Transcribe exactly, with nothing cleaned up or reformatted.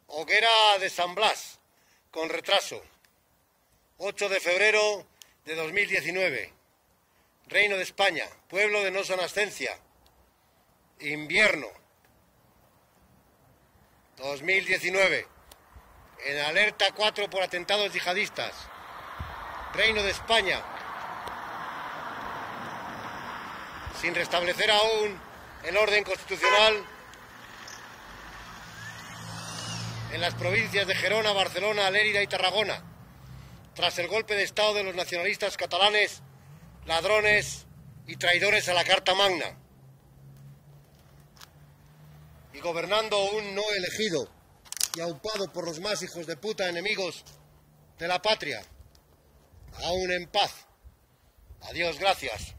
Hoguera de San Blas, con retraso. ocho de febrero de dos mil diecinueve. Reino de España, pueblo de no sonascencia. Invierno. dos mil diecinueve. En alerta cuatro por atentados yihadistas. Reino de España. Sin restablecer aún el orden constitucional en las provincias de Gerona, Barcelona, Lérida y Tarragona, tras el golpe de Estado de los nacionalistas catalanes, ladrones y traidores a la Carta Magna, y gobernando un no elegido y aupado por los más hijos de puta enemigos de la patria, aún en paz. Adiós, gracias.